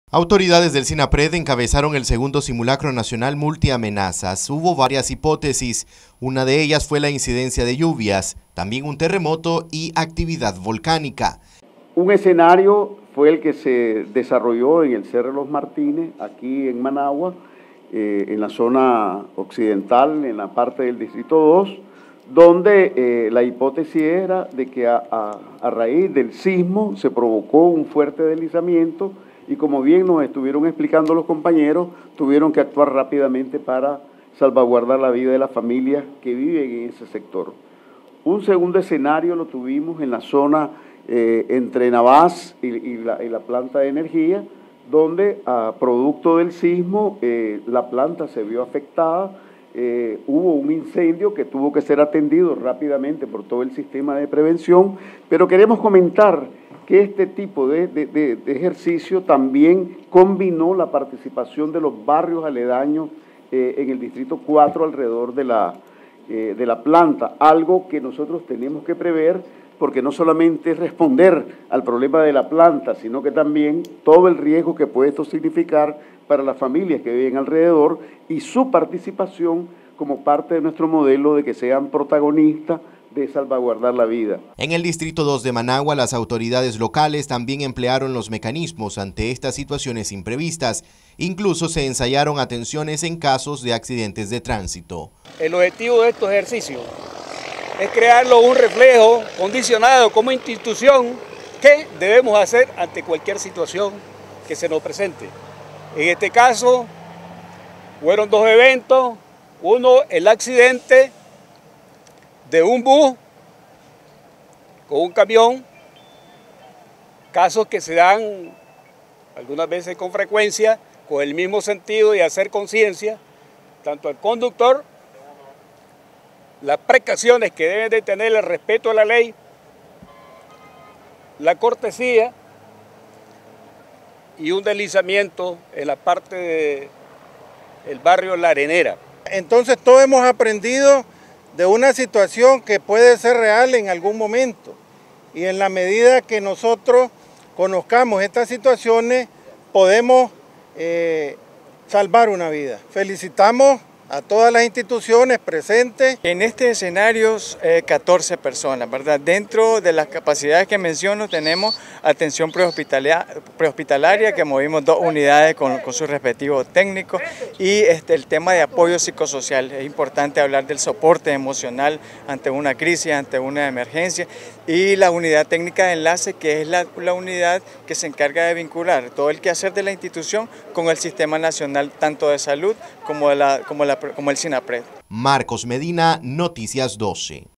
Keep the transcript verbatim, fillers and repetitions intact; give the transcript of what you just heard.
Autoridades del SINAPRED encabezaron el segundo simulacro nacional multiamenazas. Hubo varias hipótesis. Una de ellas fue la incidencia de lluvias, también un terremoto y actividad volcánica. Un escenario fue el que se desarrolló en el Cerro de los Martínez, aquí en Managua, eh, en la zona occidental, en la parte del Distrito dos, donde eh, la hipótesis era de que a, a, a raíz del sismo se provocó un fuerte deslizamiento y, como bien nos estuvieron explicando los compañeros, tuvieron que actuar rápidamente para salvaguardar la vida de las familias que viven en ese sector. Un segundo escenario lo tuvimos en la zona eh, entre Navás y, y, la, y la planta de energía, donde a producto del sismo eh, la planta se vio afectada. Eh, hubo un incendio que tuvo que ser atendido rápidamente por todo el sistema de prevención, pero queremos comentar que este tipo de, de, de, de ejercicio también combinó la participación de los barrios aledaños eh, en el Distrito cuatro alrededor de la, eh, de la planta, algo que nosotros tenemos que prever, porque no solamente es responder al problema de la planta, sino que también todo el riesgo que puede esto significar para las familias que viven alrededor y su participación como parte de nuestro modelo de que sean protagonistas de salvaguardar la vida. En el Distrito dos de Managua, las autoridades locales también emplearon los mecanismos ante estas situaciones imprevistas. Incluso se ensayaron atenciones en casos de accidentes de tránsito. El objetivo de estos ejercicios es crearlo un reflejo condicionado como institución que debemos hacer ante cualquier situación que se nos presente. En este caso, fueron dos eventos. Uno, el accidente de un bus con un camión, casos que se dan algunas veces con frecuencia, con el mismo sentido de hacer conciencia, tanto al conductor, las precauciones que deben de tener, el respeto a la ley, la cortesía y un deslizamiento en la parte del barrio La Arenera. Entonces todos hemos aprendido de una situación que puede ser real en algún momento, y en la medida que nosotros conozcamos estas situaciones podemos eh, salvar una vida. Felicitamos a todas las instituciones presentes. En este escenario, eh, catorce personas, ¿verdad? Dentro de las capacidades que menciono tenemos atención prehospitalaria, prehospitalaria que movimos dos unidades con, con sus respectivos técnicos, y este, el tema de apoyo psicosocial. Es importante hablar del soporte emocional ante una crisis, ante una emergencia, y la unidad técnica de enlace, que es la, la unidad que se encarga de vincular todo el quehacer de la institución con el Sistema Nacional tanto de Salud como, de la, como, la, como el SINAPRED. Marcos Medina, Noticias doce.